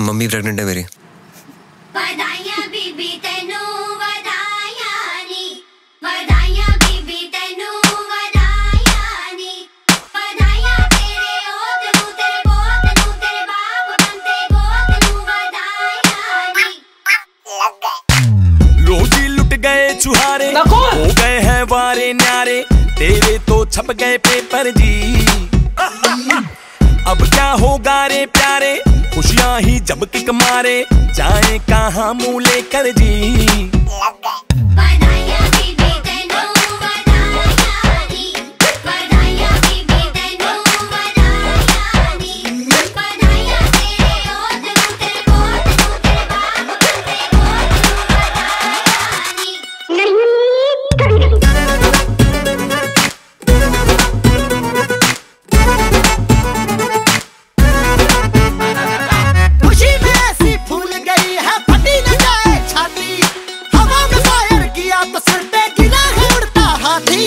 Mummy pregnant है मेरी। बधाइयां बीबी तेनू बधाइयां नी, बधाइयां बीबी तेनू बधाइयां नी, बधाइयां तेरे ओत नू तेरे पोत नू तेरे बाप बनते गोत नू बधाइयां नी। लग गए रोजी लुट गए चुहारे, हो गए हैं वारे न्यारे, तेरे तो छप गए पेपर जी। अब क्या होगा रे प्यारे, खुशियां ही जब किक मारे, जाए कहाँ मुँह लेकर जी। बधाइयां बीबी तेनू बधाइयां नी, बधाइयां बीबी तेनू बधाइयां नी, बधाइयां तेरे ओत नू तेरे पोत नू तेरे बाप बनते गोत नू बधाइयां नी। खुशी में ऐसी फूल गई है फटी न जाए छाती, हवा में फायर किया तो सर पे गिरा है उड़ता हाथी।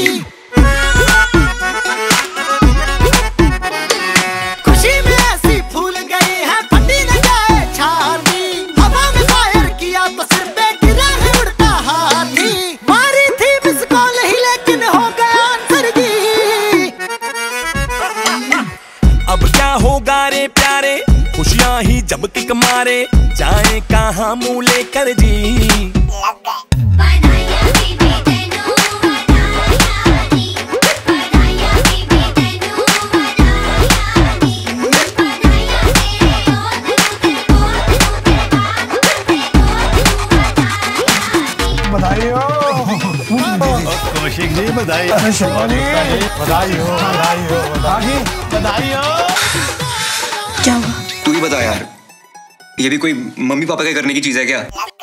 खुशी में ऐसी फूल गई है फटी न जाए छाती, हवा में फायर किया तो सर पे गिरा है उड़ता हाथी। मारी थी मिस कॉल ही लेकिन हो गया आंसर जी। अब क्या होगा रे प्यारे, खुशियां ही जब किक मारे, जाए कहाँ मुँह लेकर जी। बधाइयां बीबी तेनू बधाइयां नी, बधाइयां बीबी तेनू बधाइयां नी, बधाइयां तेरे ओत नू तेरे पोत नू तेरे बाप बनते गोत नू बधाइयां नी। बधाई हो कौशिक जी, बधाई हो बधाई हो बधाई हो बधाई हो। तू ही बता यार, ये भी कोई मम्मी पापा के करने की चीज है क्या?